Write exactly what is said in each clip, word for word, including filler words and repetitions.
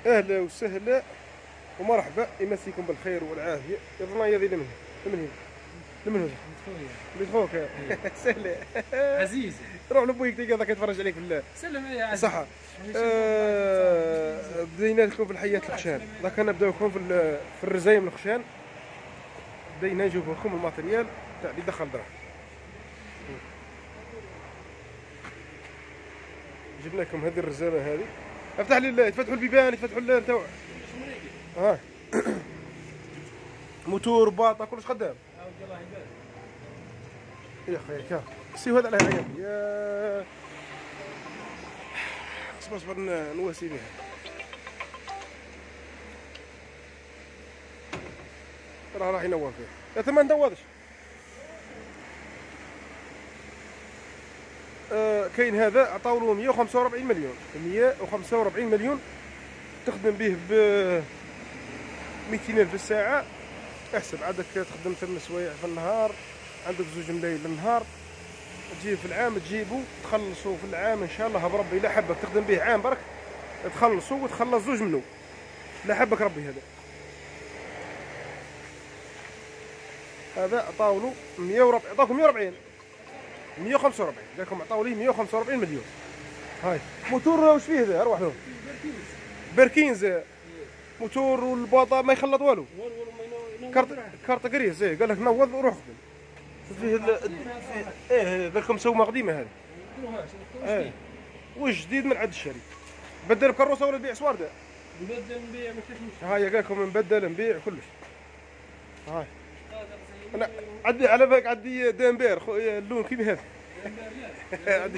اهلا وسهلا ومرحبا، يمسيكم بالخير والعافيه. يظن هي هذه لمن لمن هي لمن هو بيت خوك سهله عزيزي. روح لبويك تلقى هذاك يتفرج عليك بالله. سلم يا عزيزي. صحه. آه بدينا لكم في الحياه الخشان، ذاك نبداو لكم في في الرزايم الخشان. بدينا نجيبوا لكم الماتريال تاع اللي دخل دراهم. جبنا لكم هذه الرزانه هذه. افتح لي يتفتحوا البيبان، يتفتحوا نتاع ها موتور باطه كلش خدام. يا اخي كا سيو هذا على عيني يا اصبر اصبر نواسي بها. راه راح ينور فيه. يا ثم ما ندوضش. آه كاين هذا عطاو له مية وخمسة وأربعين مليون، مية وخمسة وأربعين مليون تخدم به ب مئتين ألف في الساعة. احسب عندك تخدم ثمان سوايع في النهار، عندك زوج ملايين للنهار، تجيب في العام تجيبو تخلصوا في العام ان شاء الله بربي. لا حبك تخدم به عام برك تخلصوا وتخلص زوج منه، لا حبك ربي. هذا هذا عطاو له مية وأربعين، عطاكم مية وأربعين مية وخمسة وأربعين، قال لكم عطاو ليه مية وخمسة وأربعين مليون. هاي موتور واش فيه هذا؟ اروح له بركينز موتور والباطا ما يخلط والو. كارت كارت كريس ايه، قال لك نوض وروح خدم. فيه ال... ايه قال لكم سومه قديمه هذه. ايه والجديد من عند الشري. بدل بكروسه ولا بيع سوارده؟ نبدل نبيع ما كيفاش. هاي قال لكم نبدل نبيع كلش. هاي انا عدي على بالك عدي دامبير خويا اللون كيما هذا. عدي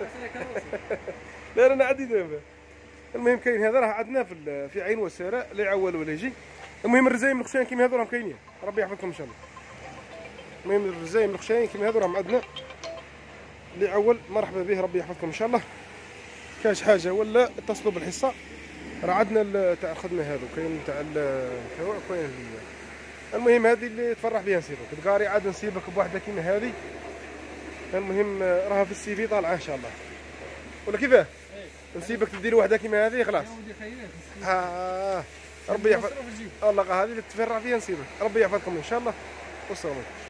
لا انا عدي دامبير. المهم كاين هذا راه عندنا في في عين وسارة لا يعول ولا يجي. المهم الرزايم الخشين كيما هذو راهم كاينين، ربي يحفظكم ان شاء الله. المهم الرزايم الخشين كيما هذو راهم عندنا، اللي عول مرحبا به، ربي يحفظكم ان شاء الله. كاش حاجه ولا اتصلوا بالحصه، راه عندنا تاع الخدمه هذو، كاين تاع الكواع كاين. المهم هذه اللي تفرح بها نصيبك تلقاري عاد نصيبك بوحده كيما هذه. المهم راها في السي في طالعه ان شاء الله ولا كيفاه؟ نصيبك تدير وحده كيما هذه خلاص. ها ربي يحفظ والله هذه اللي تفرح فيها نصيبك، ربي يحفظكم ان شاء الله. والسلام عليكم.